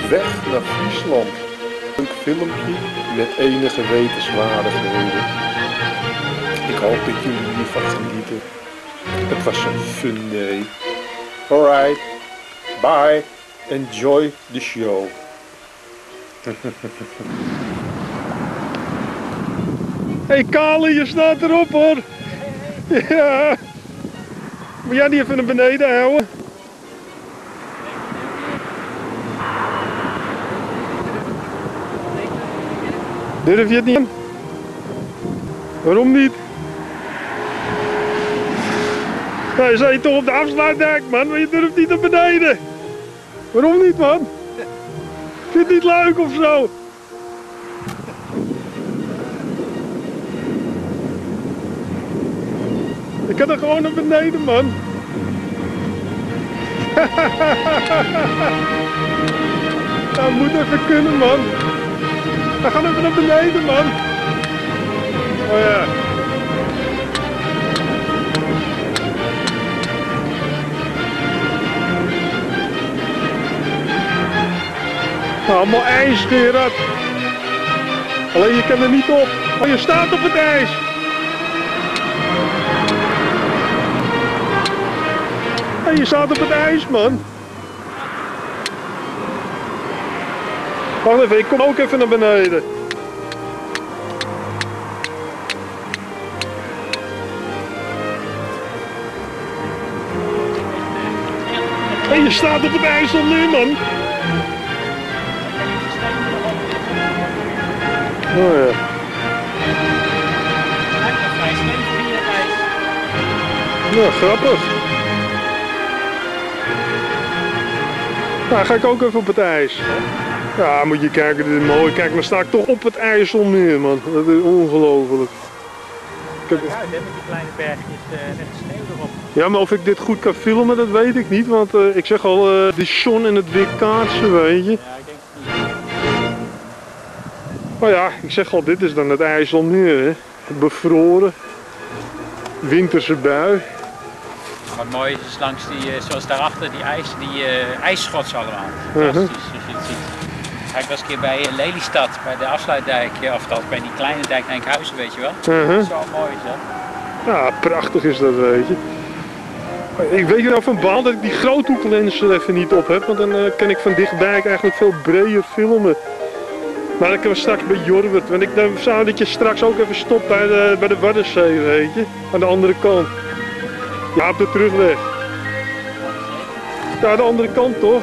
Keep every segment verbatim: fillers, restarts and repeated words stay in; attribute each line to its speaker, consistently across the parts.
Speaker 1: Weg naar Friesland. Een filmpje met enige wetenswaardigheden. Ik hoop dat jullie hiervan genieten. Het was een fun day. Alright, bye. Enjoy the show. Hey Kali, je staat erop hoor. Ja. Moet jij die even naar beneden houden? Durf je het niet aan? Waarom niet? Ja, je zei toch op de afsluitdijk man, maar je durft niet naar beneden. Waarom niet man? Vind je het niet leuk of zo? Ik kan er gewoon naar beneden man. Dat moet even kunnen man. We gaan even naar beneden man. Oh ja. Allemaal ijs Gerard. Alleen je kan er niet op. Oh je staat op het ijs. Hey, je staat op het ijs man. Wacht even, ik kom ook even naar beneden. Hey, je staat op het ijs al nu man. Oh ja. Ja, grappig. Nou, ga ik ook even op het ijs. Ja, moet je kijken, dit is mooi. Kijk, dan sta ik toch op het IJsselmeer, man. Dat is ongelooflijk.
Speaker 2: Kijk uit, hè, met die kleine bergjes uh, met de sneeuw erop.
Speaker 1: Ja, maar of ik dit goed kan filmen, dat weet ik niet. Want uh, ik zeg al, uh, de zon en het weerkaatsen, weet je.
Speaker 2: Ja, ik denk het niet.
Speaker 1: Maar ja, ik zeg al, dit is dan het IJsselmeer, hè. Bevroren. Winterse bui.
Speaker 2: Wat mooi is, is langs die, uh, zoals daarachter, die, ijs, die uh, ijsschots allemaal. Fantastisch, uh -huh. Zoals je het ziet. Ja, ik was een keer bij uh, Lelystad, bij de afsluitdijk, of dat, bij die kleine dijk naar Enkhuizen, weet je wel. Uh -huh. Zo mooi is dat.
Speaker 1: Ja, prachtig is dat, weet je. Ik weet er nou van baal dat ik die groothoeklens er even niet op heb, want dan uh, kan ik van dichtbij eigenlijk veel breder filmen. Maar dan kunnen we straks bij Jorwert, want ik dan zou dat je straks ook even stopt bij de, bij de Waddenzee, weet je. Aan de andere kant. Ja, op de terugweg. Ja, de andere kant toch?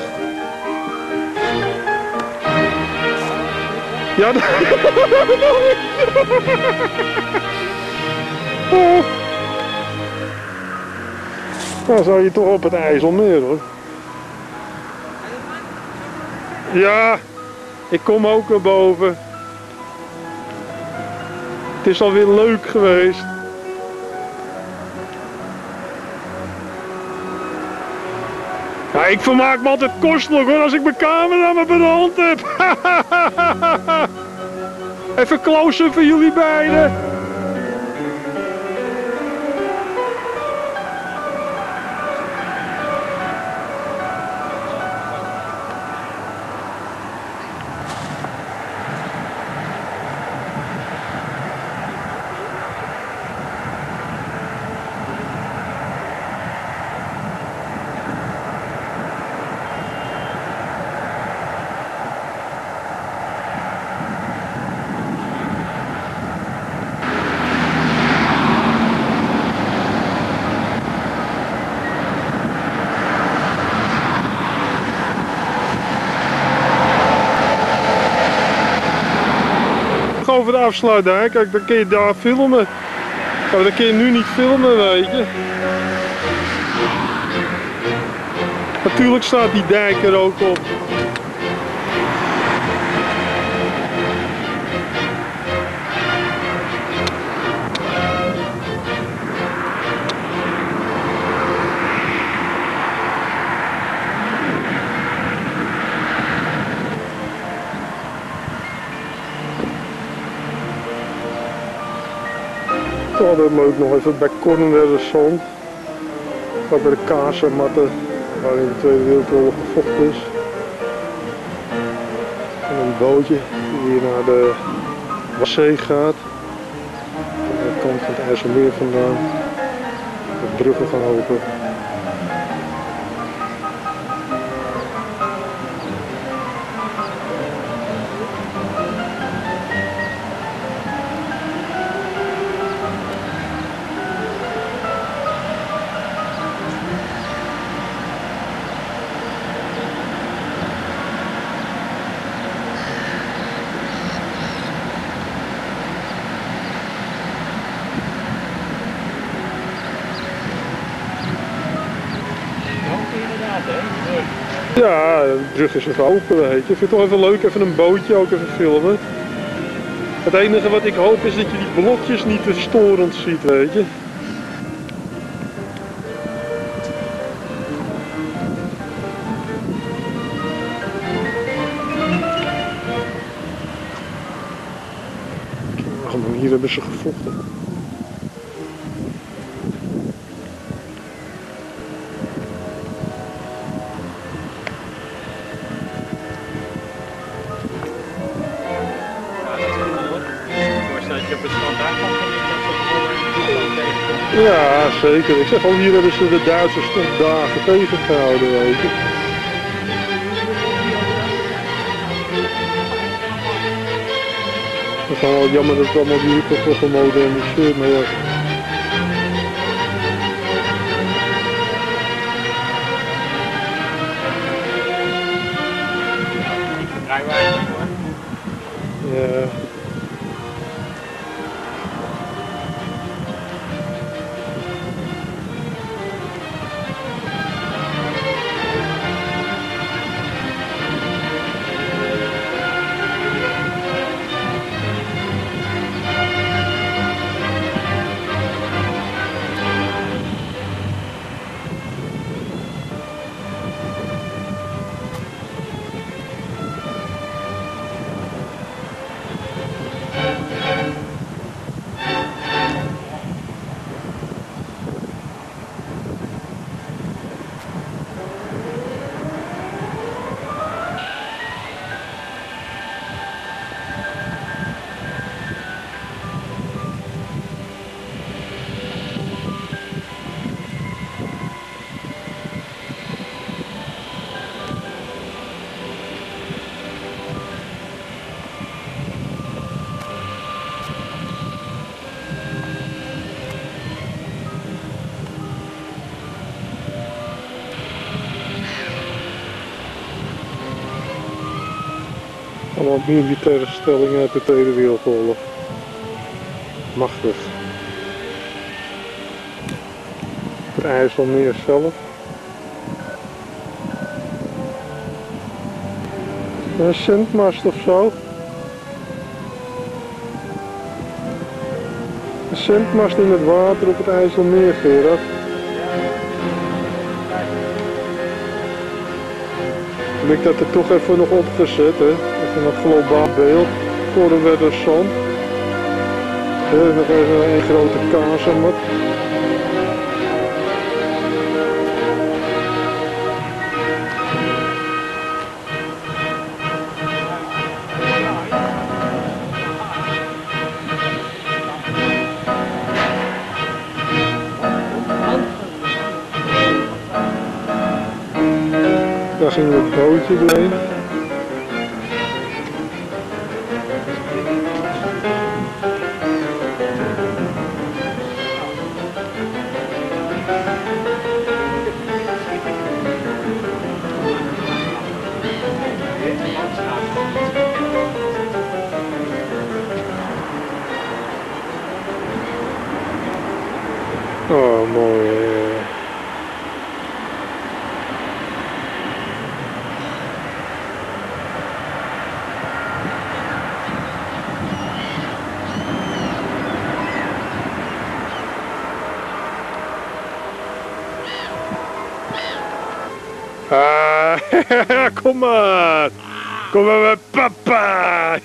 Speaker 1: Ja, de... oh. Dan zou je toch op het IJsselmeer hoor. Ja, ik kom ook naar boven. Het is alweer leuk geweest. Ja, ik vermaak me altijd kostelijk hoor, als ik mijn camera maar bij de hand heb. Even close-up voor jullie beiden. Over de afsluitdijk, kijk, dan kun je daar filmen. Maar dan kun je nu niet filmen, weet je. Natuurlijk staat die dijk er ook op. Het is altijd leuk nog even bij Cornwalliszand. Waar bij de kazematten waarin de Tweede Wereldoorlog gevochten is. een bootje die hier naar de Waschzee gaat. Van de kant van het IJsselmeer vandaan. De bruggen gaan open. Ja, de brug is even open, weet je. Ik vind het toch even leuk, even een bootje ook even filmen. Het enige wat ik hoop is dat je die blokjes niet te storend ziet, weet je. Oh, hier hebben ze gevochten. Ja, zeker. Ik zeg al, hier hebben ze de Duitsers toch dagen tegengehouden, weet je. Het is wel jammer dat het allemaal hier toch wel gemoderniseerd, maar ja. Ja. Allemaal militaire stellingen uit de Tweede Wereldoorlog. Machtig. Het IJsselmeer zelf. Een zendmast of zo. Een zendmast in het water op het IJsselmeer, Gerard. Heb ik dat er toch even nog opgezet, hè? Even een globaal beeld voor de Wedderzand. Nog even een grote kaasemmer. Daar ging het bootje doorheen. Oh, mooi. Ah, kom maar. Kom maar met papa.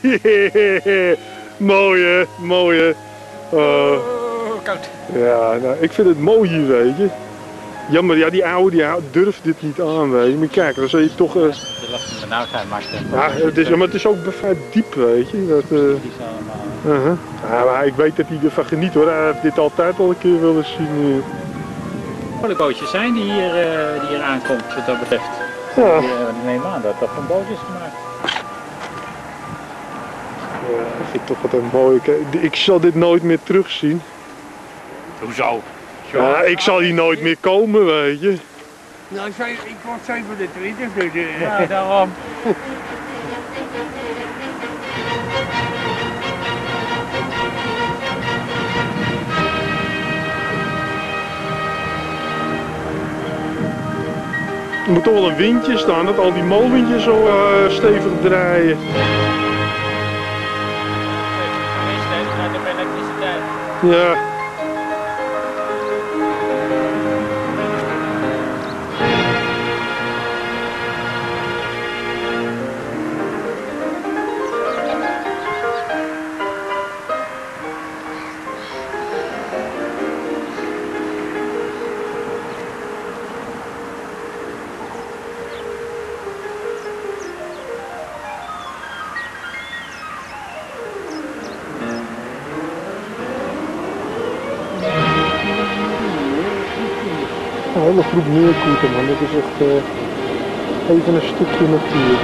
Speaker 1: Mooi hè, mooi hè. Uh,
Speaker 2: oh, koud.
Speaker 1: Ja, nou, ik vind het mooi hier, weet je. Jammer, ja, die oude die durft dit niet aan, weet je. Maar kijk, dan zie je toch... Uh...
Speaker 2: De last van benauwdheid maakt het.
Speaker 1: Ja, het is, maar het is ook vrij diep, weet je. Dat, uh...
Speaker 2: Die is allemaal...
Speaker 1: uh -huh. Ja, maar ik weet dat hij ervan geniet hoor. Hij heeft dit altijd al een keer willen zien.
Speaker 2: Mooie bootjes zijn die hier, uh, die hier aankomt, wat dat betreft.
Speaker 1: Ja.
Speaker 2: Ik uh, neem aan dat dat van bootjes gemaakt.
Speaker 1: Ja, dat vind ik toch altijd mooi. Ik zal dit nooit meer terugzien.
Speaker 2: Hoezo?
Speaker 1: Ja, ik zal hier nooit meer komen, weet je.
Speaker 3: Nou, ik word zevenentwintig, dus... Uh,
Speaker 2: ja, daarom.
Speaker 1: Er moet toch wel een windje staan, dat al die molentjes zo uh, stevig draaien. Ja. Een hele groep meerkoeten, man. Dit is echt uh, even een stukje natuur.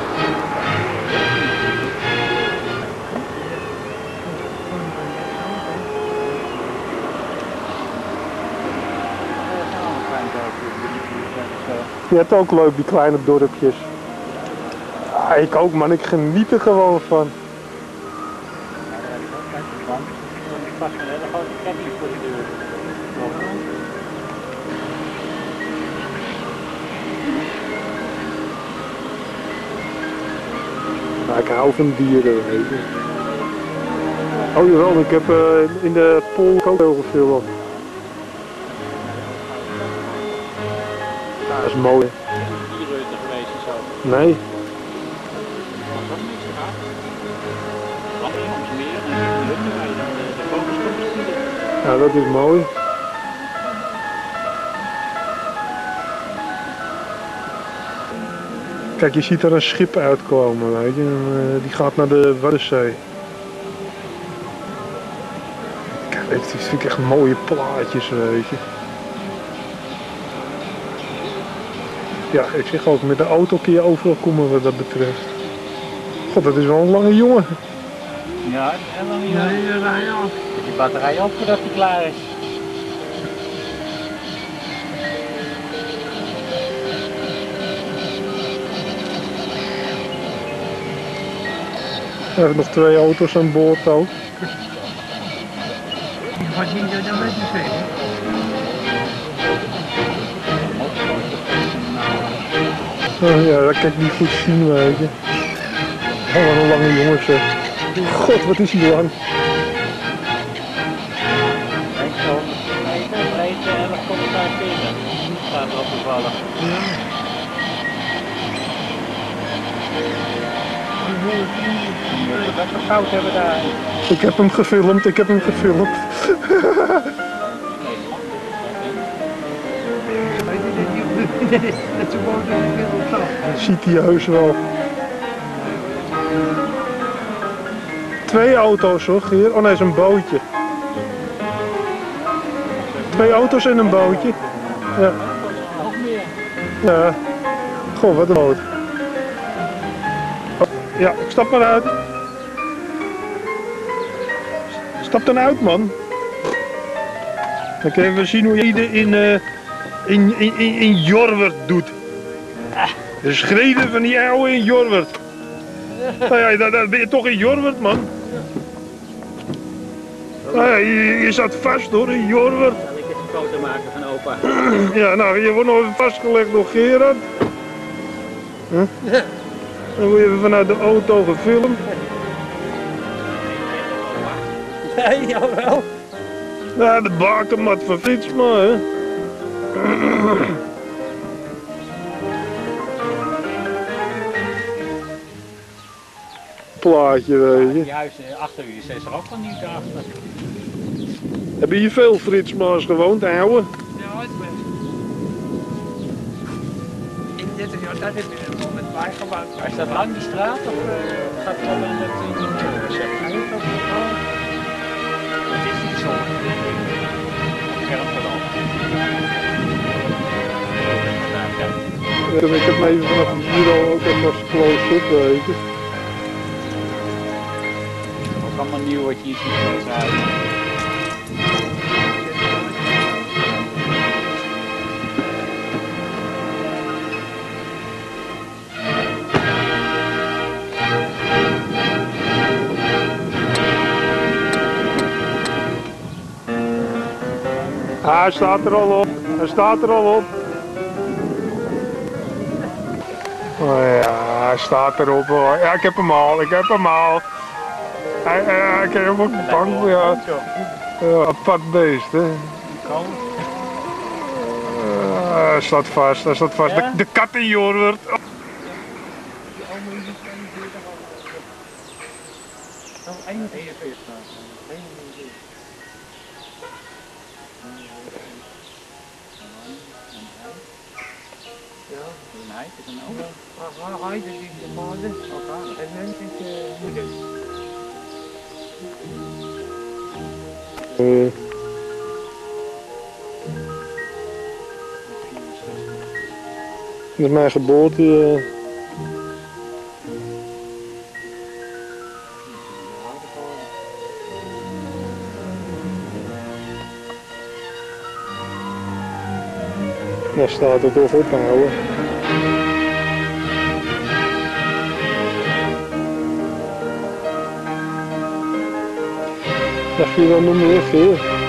Speaker 1: Je hebt ook leuk, die kleine dorpjes. Ja, ik ook, man. Ik geniet er gewoon van. Ja, ik hou van dieren, weet je. Oh jawel, ik heb uh, in de Pool ook heel gefilmd. Ja, dat is mooi.
Speaker 2: Dierreuter geweest en zo.
Speaker 1: Nee.
Speaker 2: Was dat niks gedaan? Wat iemand meer en de lucht rijden, de vogels komen.
Speaker 1: Ja, dat is mooi. Kijk, je ziet er een schip uitkomen, weet je. Die gaat naar de Waddenzee. Kijk, dit vind ik echt mooie plaatjes, weet je. Ja, ik zeg ook, met de auto kun je overal komen wat dat betreft. God, dat is wel een lange jongen.
Speaker 2: Ja, dat is een lange jongen.
Speaker 3: ja, ja, ja.
Speaker 2: Zet die batterij op voordat hij klaar is.
Speaker 1: Er zijn nog twee auto's aan boord ook.
Speaker 3: Ik ga zien dat dat met je zeggen.
Speaker 1: Oh, ja, dat kan ik niet goed zien, weet je. Oh, wat een lange jongen zeg. God, wat is hij lang.
Speaker 2: Kijk zo, meter, breedte en elf komma vijfenveertig. Staat erop toevallig. Wat voor fout hebben we daar?
Speaker 1: Ik heb hem gefilmd, ik heb hem gefilmd.
Speaker 3: Dat ze boot in de wereld zag.
Speaker 1: Ziet hij heus wel. Twee auto's hoor, Geer. Oh nee, is een bootje. Twee auto's en een bootje. Ja.
Speaker 2: Nog meer.
Speaker 1: Ja. Goh, wat een boot. Oh, ja, ik stap maar uit. Stap dan uit, man. Dan kunnen we even zien hoe je het in, uh, in, in, in, in Jorwert doet. De schreden van die ouwe in Jorwert. Nou ja, dan, dan ben je toch in Jorwert, man. Nou ja, je, je zat vast hoor, in Jorwert.
Speaker 2: Zal ik eens een foto maken van opa?
Speaker 1: Ja, nou, je wordt nog even vastgelegd door Gerard. Huh? Dan word je even vanuit de auto gefilmd.
Speaker 2: Nee, jawel.
Speaker 1: Ja, de bakermat van Fritsma, hè. Plaatje, weet je.
Speaker 2: Juist, achter u is er ook van nieuw achter.
Speaker 1: Hebben hier veel Fritsma's gewoond, ouwe?
Speaker 3: Ja, het best. dit is, ja, dat is er nog met bijgebouwd.
Speaker 2: Maar is dat lang die straat of uh, gaat het al in het in die toren, zeg maar? Het is niet zo. Kermperdal.
Speaker 1: Ja, ik heb me even vanaf het bureau ook even als close-up weten.
Speaker 2: Ook allemaal nieuw wat je hier ziet uit.
Speaker 1: Ah, hij staat er al op. Hij staat er al op. Oh ja, hij staat erop hoor. Ja, ik heb hem al. Ik heb hem al. Hij, hij, ik heb hem ook bang voor, ja. Ja, apart beest, hè. Uh, hij staat vast, hij staat vast. De, de kat in Jorwert. Oh.
Speaker 2: Hij is een oom.
Speaker 3: Ah, hij is de vader. En mens is de moeder.
Speaker 1: Uh. Dat is mijn geboorte. Uh. Dan staat het toch ophouden. Dacht je dan nog meer veel?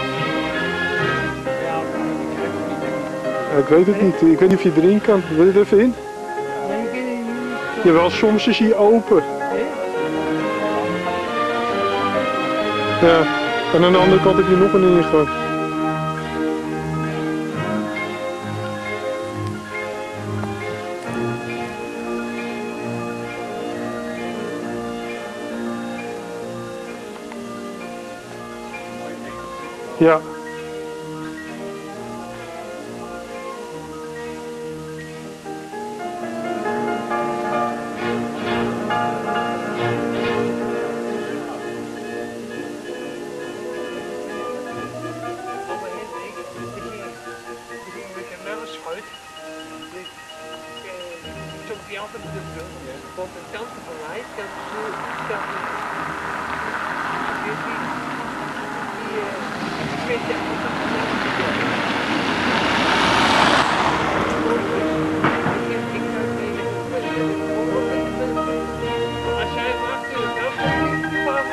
Speaker 1: Ja, ik weet het niet. Ik weet niet of je erin kan. Wil je er even in? Jawel, soms is hij open. Ja, en aan de andere kant heb je nog een ingang. Ja.
Speaker 3: Die altijd op de brug, tot een tante van mij, dat dat die die die als jij achter de tante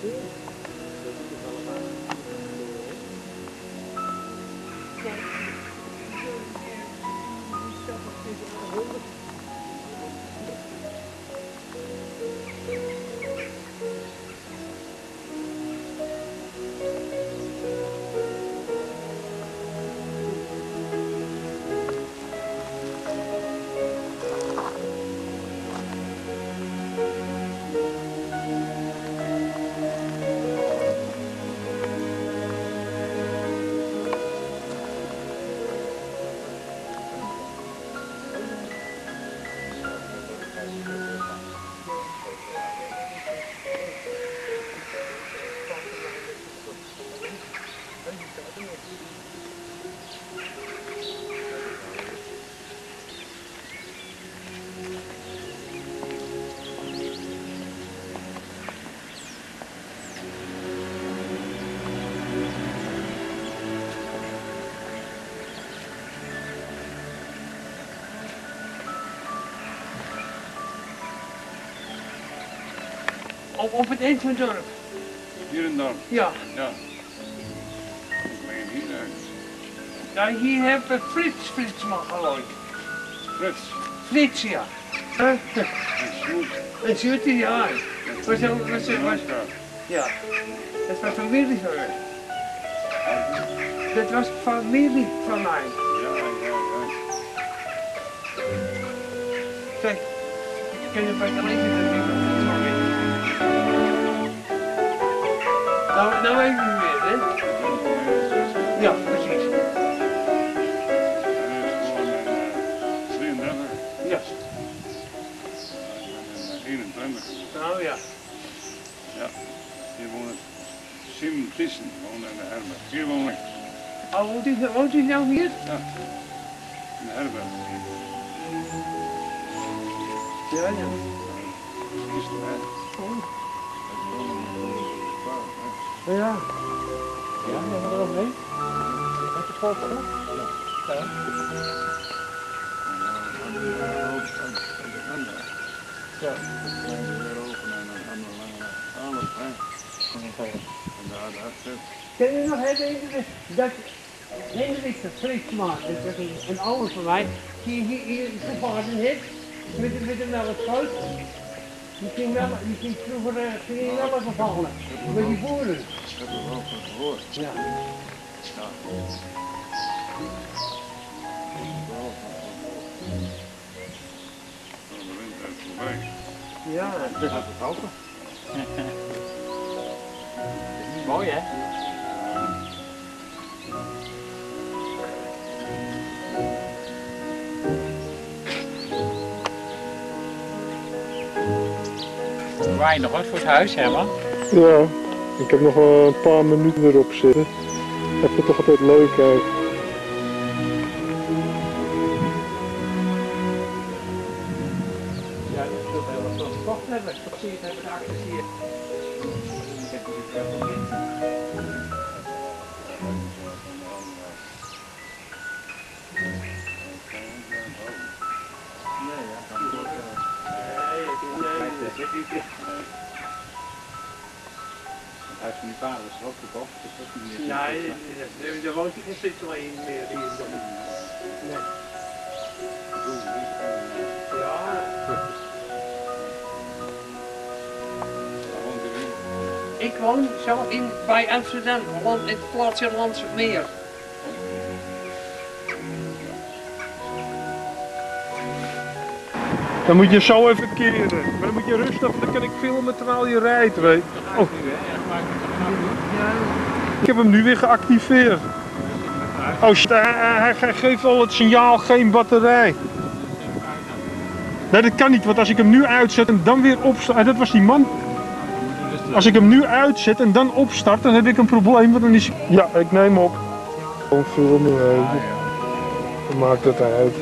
Speaker 3: Op, op het eind van het dorp.
Speaker 4: Hier en dan?
Speaker 3: Ja.
Speaker 4: Ja. Ik meen hier uit.
Speaker 3: Ja, hier hebben we Frits Fritsman geloid.
Speaker 4: Frits.
Speaker 3: Frits, ja. Huh?
Speaker 4: En Sjoerd.
Speaker 3: En Sjoerd, ja. Was, was, was, was, ja. Dat was familie van mij. Dat was familie van mij.
Speaker 4: Ja, ja, ja.
Speaker 3: Kijk, kan je bij de leven dat niet meer. Nou, nou weet ik niet meer, hè? Ja, precies.
Speaker 4: drieëndertig.
Speaker 3: Ja.
Speaker 4: eenentwintig.
Speaker 3: Nou ja.
Speaker 4: Ja. Hier woont Sim Thyssen, woont in de herberg. Hier woon ik.
Speaker 3: Oh, woont u, woont u nou hier?
Speaker 4: Ja. In de herberg.
Speaker 3: Ja, ja.
Speaker 4: Is het, hè?
Speaker 3: Oh.
Speaker 4: Ja.
Speaker 3: Ja. Ja, neem er ook mee. Met de foto? Ja. Ja. Ja. Ken je nog herinneren dat Hendrik de Fritsman, dat is een, een oude van mij, die hier, hier gevaarden heeft met, met een melkskoot. Die ging wel, die ging vroeger uh, ging hij wel even vallen, met die boeren.
Speaker 4: Dat hebben we wel van gehoord.
Speaker 3: Ja.
Speaker 4: Ja. De wind uit voorbij.
Speaker 3: Ja, dat is het open.
Speaker 2: Mooi hè? Waai nog wat voor het huis, Herman?
Speaker 1: Ja, ik heb nog wel een paar minuten erop zitten. Ik vind het toch altijd leuk uit.
Speaker 3: Ja, dat is heel wat zoals gekocht hebben. Dat zie je het hebben, de acteurs hier. Ik heb natuurlijk wel veel mensen. Nee, ja, kan ik ook. Nee, nee,
Speaker 2: Het huis van die vader is er ook gekocht, dus dat is niet meer.
Speaker 3: nee, daar woont geen Zwitserland meer hier. Nee. Ja. Ik woon zo in, bij Amsterdam, land, in het plaatsje Landsmeer.
Speaker 1: Dan moet je zo even keren. Maar dan moet je rustig, dan kan ik filmen terwijl je rijdt, weet je. Oh. Ik heb hem nu weer geactiveerd. Oh shit, hij, hij, hij geeft al het signaal geen batterij. Nee, dat kan niet, want als ik hem nu uitzet en dan weer opstart, dat was die man. Als ik hem nu uitzet en dan opstart, dan heb ik een probleem, want dan is... Ja, ik neem op. Gewoon filmen, weet je. Dan maakt het uit.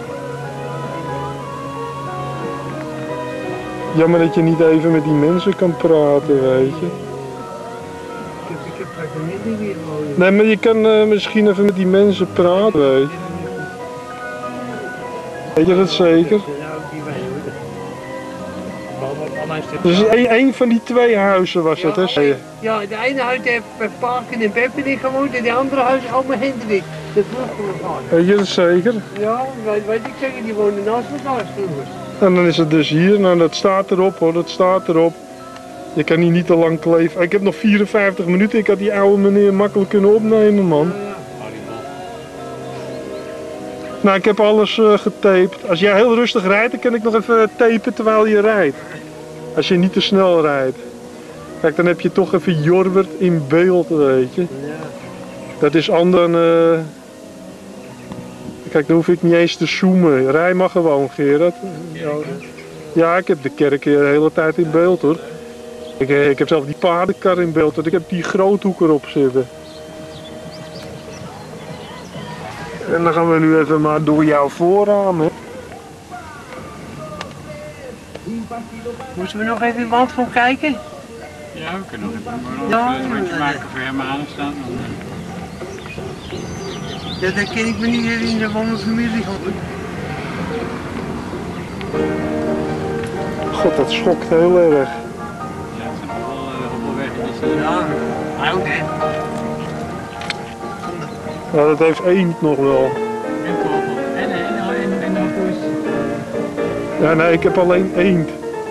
Speaker 1: Jammer dat je niet even met die mensen kan praten, weet je.
Speaker 3: Ik heb geen minder weer wonen.
Speaker 1: Nee, maar je kan uh, misschien even met die mensen praten, weet je. Weet je dat zeker?
Speaker 3: Nou, die wij hoor.
Speaker 1: Dus een, een van die twee huizen was het, hè? zei je?
Speaker 3: Ja, de ene huis heeft bij Parken en Peppening gewoond en de andere huis allemaal Hendrik. Dat vroeger.
Speaker 1: Weet je dat zeker?
Speaker 3: Ja, weet, weet ik zeker, die wonen naast elkaar vroeger.
Speaker 1: En dan is het dus hier, nou dat staat erop hoor, dat staat erop. Je kan hier niet te lang kleven. Ik heb nog vierenvijftig minuten, ik had die oude meneer makkelijk kunnen opnemen, man.
Speaker 3: Ja, ja.
Speaker 1: Nou, ik heb alles uh, getaped. Als jij heel rustig rijdt, dan kan ik nog even tapen terwijl je rijdt. Als je niet te snel rijdt. Kijk, dan heb je toch even Jorwert in beeld, weet je.
Speaker 3: Ja.
Speaker 1: Dat is anders dan... Uh... Kijk, dan hoef ik niet eens te zoomen. Rij maar gewoon, Gerard. Ja, ja, ik heb de kerk de hele tijd in beeld, hoor. Ik, ik heb zelf die paardenkar in beeld, want ik heb die groothoek erop zitten. En dan gaan we nu even maar door jouw voorraam, hè.
Speaker 3: Moeten we nog even in de wand gaan kijken?
Speaker 2: Ja, we kunnen nog even een
Speaker 3: Ja,
Speaker 2: rondje
Speaker 3: ja,
Speaker 2: maken voor hem aanstaan.
Speaker 3: Ja, dat ken ik me niet herinneren van mijn familie.
Speaker 1: God, dat schokt heel erg.
Speaker 2: Ja, het zijn wel uh, hobbelweggetjes.
Speaker 3: Ja, oud hè.
Speaker 1: Ja, dat heeft eend nog wel.
Speaker 2: En vogel. En, en, en, en een poes.
Speaker 1: Ja, nee, ik heb alleen eend.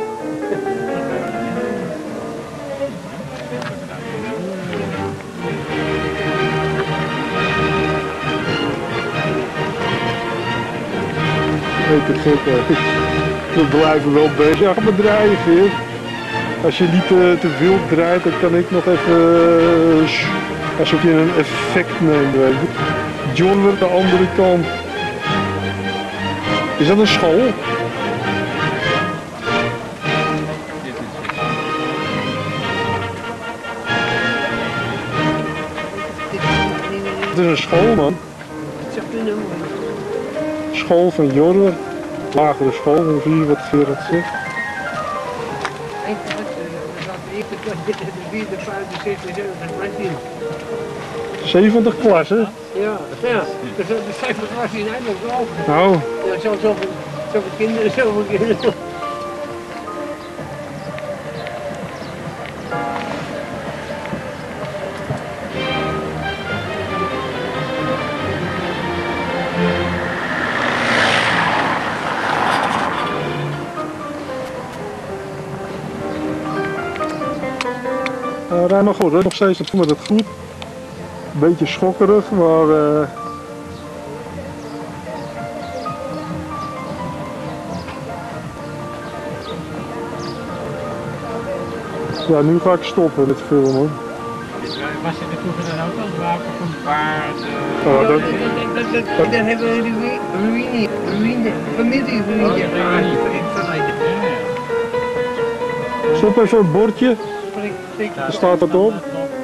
Speaker 1: Weet het gek, hè. We blijven wel bezig met draaien, Geert. Als je niet te, te wild draait, dan kan ik nog even... Uh, alsof je een effect neemt, weet je. John wordt de andere kant. Is dat een school? Het is een school, man. School van Jorwert. Lagere school, dan zie je wat Gerard zegt. zeventig klassen?
Speaker 3: Ja, ja. Dat zijn we klas in Nederland ook.
Speaker 1: Nou.
Speaker 3: Ja, zo, zoveel, zoveel kinderen, zoveel kinderen.
Speaker 1: Uh, rij maar goed, hè. Nog steeds ik vond het goed. Een beetje schokkerig, maar... Uh... Ja, nu ga ik stoppen met filmen.
Speaker 2: Was je er vroeger dan ook als wapen van paard? Uh...
Speaker 1: Oh, dat...
Speaker 3: Dat, dat, dat, dan hebben we de ruïne, ruïne, familieruïne.
Speaker 1: Stop even een bordje. Daar staat dat op.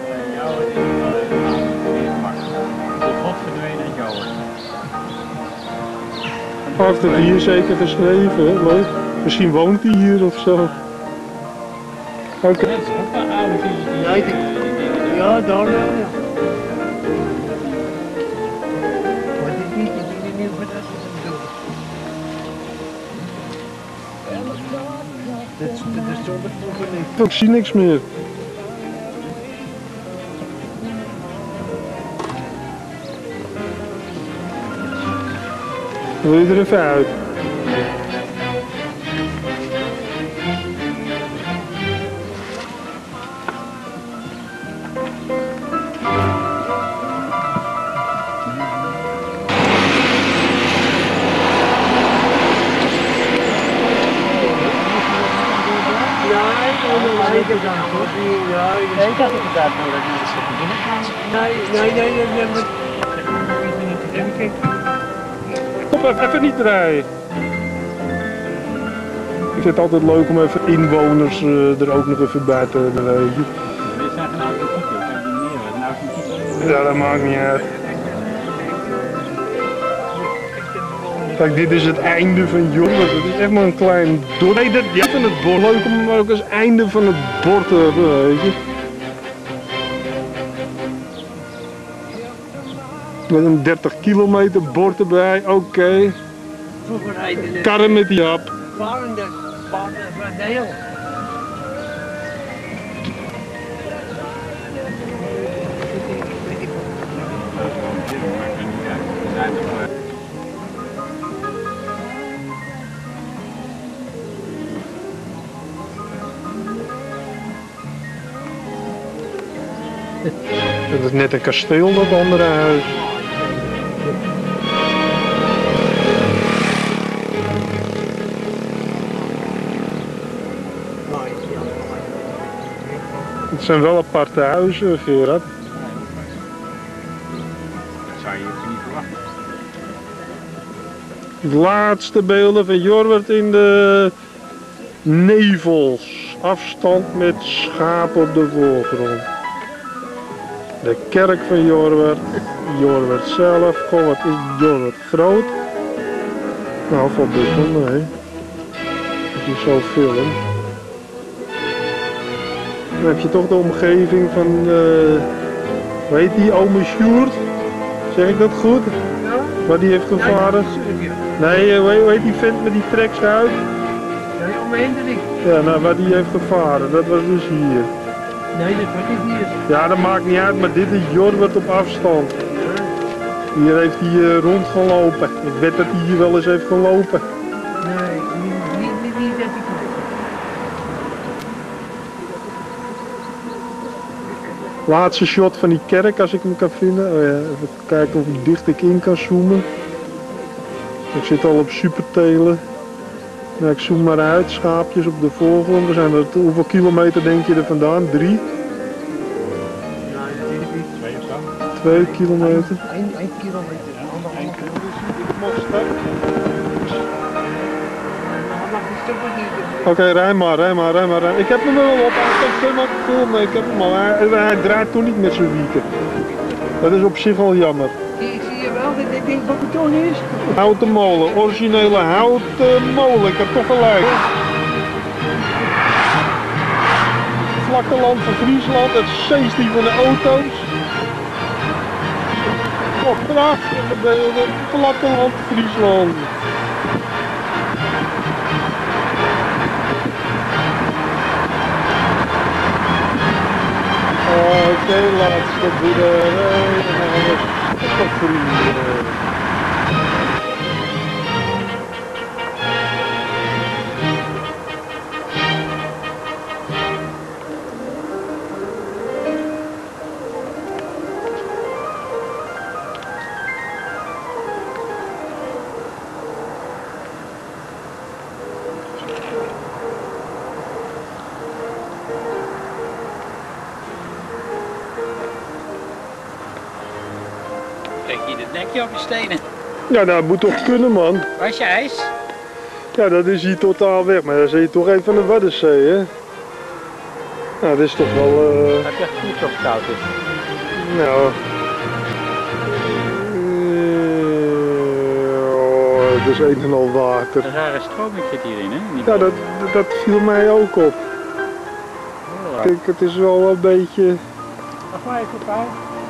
Speaker 1: Hij heeft het hier zeker geschreven, hè? Leuk. Misschien woont hij hier of zo. Oké. Okay.
Speaker 3: Ja, daar wel, ja. Maar dit niet, ik weet niet wat dat is. Dat is zo de
Speaker 1: Ik zie niks meer. Wil je er even uit?
Speaker 2: Ik dacht inderdaad dat ik naar de stad binnen ga.
Speaker 3: Nee, nee, nee, nee, nee. Even kijken.
Speaker 1: Stop even, even niet draaien. Ik vind het altijd leuk om even inwoners uh, er ook nog even bij te hebben, weet je.
Speaker 2: Dit zijn geen authentieke, ik heb die meer. Een authentieke.
Speaker 1: Ja, dat maakt niet uit. Kijk, dit is het einde van Jorwert. Het is echt maar een klein dorp. Nee, dat, ja, van het bord. Leuk om ook als einde van het bord te hebben, weet je. Met een dertig kilometer bord erbij, oké. Okay. Karren met die hap.
Speaker 3: Waren dat Van, van deel.
Speaker 1: Dat is net een kasteel, dat andere huis. Het zijn wel aparte huizen, Gerard.
Speaker 4: Dat zou je niet verwachten.
Speaker 1: De laatste beelden van Jorwert in de nevels. Afstand met schapen op de voorgrond. De kerk van Jorwert. Jorwert zelf. Goh, wat is Jorwert groot? Nou, valt best wel mee. Als je zo filmt. Dan heb je toch de omgeving van, uh, hoe heet die, Ome Sjoerd? Zeg ik dat goed?
Speaker 3: Ja?
Speaker 1: Waar die heeft gevaren? Nee, hoe heet, hoe heet die vent met die trekschuit?
Speaker 3: Nee, om Hendrik.
Speaker 1: Ja, nou, waar die heeft gevaren, dat was dus hier.
Speaker 3: Nee, dat was niet hier.
Speaker 1: Ja, dat maakt niet uit, maar dit is Jorwert op afstand. Hier heeft hij uh, rondgelopen. Ik weet dat hij hier wel eens heeft gelopen.
Speaker 3: Nee, niet, niet, niet, niet dat ik weet.
Speaker 1: Laatste shot van die kerk, als ik hem kan vinden. Oh ja, even kijken of ik dicht ik in kan zoomen. Ik zit al op supertelen. Nou, ik zoom maar uit, schaapjes op de voorgrond. We zijn er, hoeveel kilometer denk je er vandaan? Drie?
Speaker 3: Nee, dat weet ik niet.
Speaker 4: Twee of zo?
Speaker 1: Twee kilometer?
Speaker 3: Eén, één kilometer. Anderhalf kilometer. Mag die stuk nog niet.
Speaker 1: Oké, okay, rij maar, rij maar, rij maar, rij. Ik heb hem wel op, hij kan maar filmen, ik heb hem al. Hij, hij draait toen niet met zijn wieken. Dat is op zich al jammer.
Speaker 3: Ik zie je wel dat dit ding van beton is.
Speaker 1: Houten molen, originele houten molen, ik heb toch gelijk. Vlakke land van Friesland, het zeestie van de auto's. Oh, prachtige beelden, vlakke land Friesland. Oké, okay, laatste boerderij, dan gaan we stoppen vrienden.
Speaker 2: Kijk hier het nekje op je stenen.
Speaker 1: Ja, dat moet toch kunnen, man.
Speaker 2: Was je ijs?
Speaker 1: Ja, dat is hier totaal weg, maar dan zie je toch even van de Waddenzee, hè? Nou, dat is toch wel... Uh...
Speaker 2: Heb je echt goed of het koud is?
Speaker 1: Nou... Uh... Oh, het is een en al water.
Speaker 2: Een rare stroming zit hierin, hè? Niet
Speaker 1: Ja, dat, dat viel mij ook op.
Speaker 2: oh,
Speaker 1: Kijk, het is wel een beetje...
Speaker 2: Wacht maar even voorbij.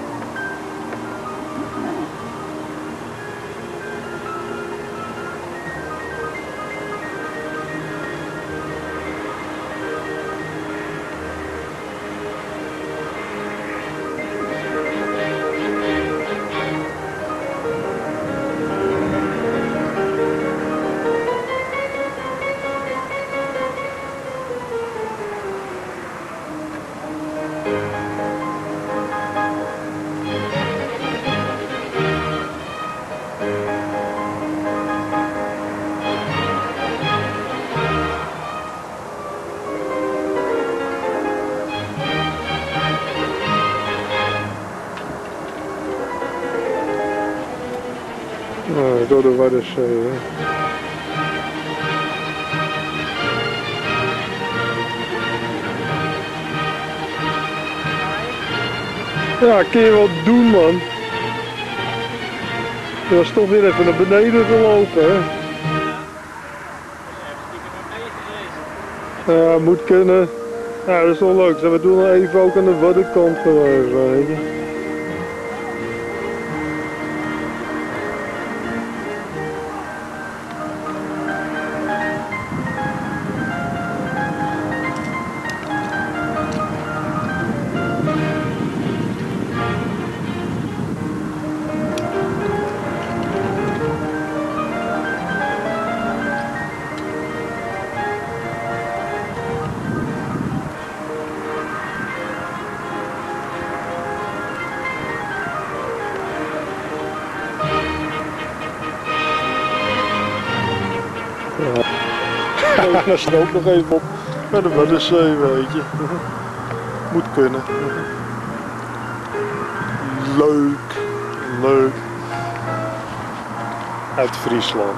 Speaker 1: Nou, door de Waddenzee, hè. Ja, kun je wel doen, man. Je was toch weer even naar beneden gelopen, hè. Ja, moet kunnen. Ja, dat is wel leuk. Zijn we toen even ook aan de Waddenkant geweest, weet je. gaan naar Stroop nog even op. Naar de Waddenzee, weet je. Moet kunnen. Leuk, leuk. Uit Friesland.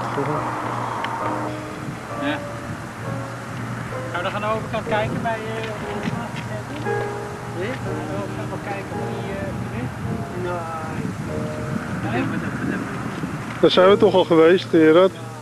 Speaker 2: Ja. Gaan we nog aan de overkant kijken bij uh, nee? Gaan we overkant wel kijken hoe die uh, nee? Nee?
Speaker 1: Daar zijn we toch al geweest, Gerard.